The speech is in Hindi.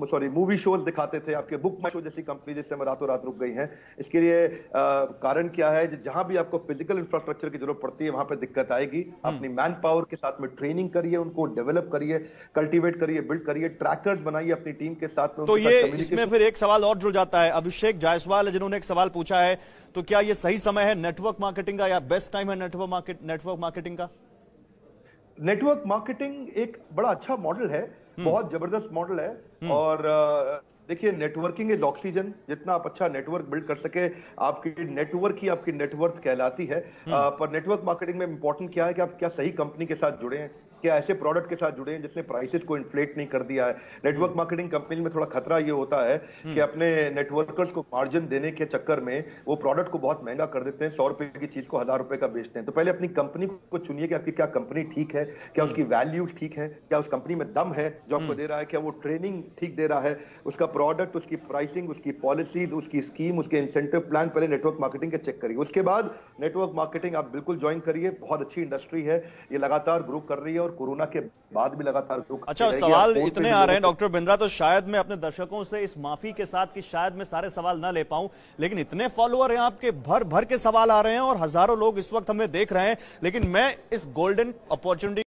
सॉरी मूवी शोज दिखाते थे, आपके बुक माई शो जैसी कंपनी जिससे हम रातों रात रुक गई हैं। इसके लिए कारण क्या है, जहां भी आपको फिजिकल इंफ्रास्ट्रक्चर की जरूरत पड़ती है वहां पे दिक्कत आएगी। अपनी मैन पावर के साथ में ट्रेनिंग करिए, उनको डेवलप करिए, कल्टीवेट करिए, बिल्ड करिए, ट्रैकर्स बनाइए अपनी टीम के साथ में। तो ये इसमें फिर एक सवाल और जुड़ जाता है, अभिषेक जायसवाल है जिन्होंने एक सवाल पूछा है, तो क्या ये सही समय है नेटवर्क मार्केटिंग का, या बेस्ट टाइम है नेटवर्क मार्केटिंग का? नेटवर्क मार्केटिंग एक बड़ा अच्छा मॉडल है, बहुत जबरदस्त मॉडल है। और देखिए, नेटवर्किंग इज ऑक्सीजन। जितना आप अच्छा नेटवर्क बिल्ड कर सके, आपकी नेटवर्क ही आपकी नेटवर्थ कहलाती है। पर नेटवर्क मार्केटिंग में इंपॉर्टेंट क्या है कि आप क्या सही कंपनी के साथ जुड़े हैं, क्या ऐसे प्रोडक्ट के साथ जुड़े हैं जिसने प्राइसेस को इन्फ्लेट नहीं कर दिया है। नेटवर्क मार्केटिंग कंपनी में थोड़ा खतरा ये होता है कि अपने नेटवर्कर्स को मार्जिन देने के चक्कर में वो प्रोडक्ट को बहुत महंगा कर देते हैं, 100 रुपए की चीज को 1000 रुपए का बेचते हैं। तो पहले अपनी कंपनी को चुनिए कि आपकी क्या कंपनी ठीक है, क्या उसकी वैल्यू ठीक है, क्या उस कंपनी में दम है जो आपको दे रहा है, क्या वो ट्रेनिंग ठीक दे रहा है, उसका प्रोडक्ट, उसकी प्राइसिंग, उसकी पॉलिसीज, उसकी स्कीम, उसके इंसेंटिव प्लान। पहले नेटवर्क मार्केटिंग के चेक करिए, उसके बाद नेटवर्क मार्केटिंग आप बिल्कुल ज्वाइन करिए। बहुत अच्छी इंडस्ट्री है, ये लगातार ग्रो कर रही है और कोरोना के बाद भी लगातार ग्रो। अच्छा, सवाल इतने आ रहे हैं डॉक्टर बिंद्रा, तो शायद मैं अपने दर्शकों से इस माफी के साथ कि शायद मैं सारे सवाल ना ले पाऊं, लेकिन इतने फॉलोअर हैं आपके, भर भर के सवाल आ रहे हैं और हजारों लोग इस वक्त हमें देख रहे हैं, लेकिन मैं इस गोल्डन अपॉर्चुनिटी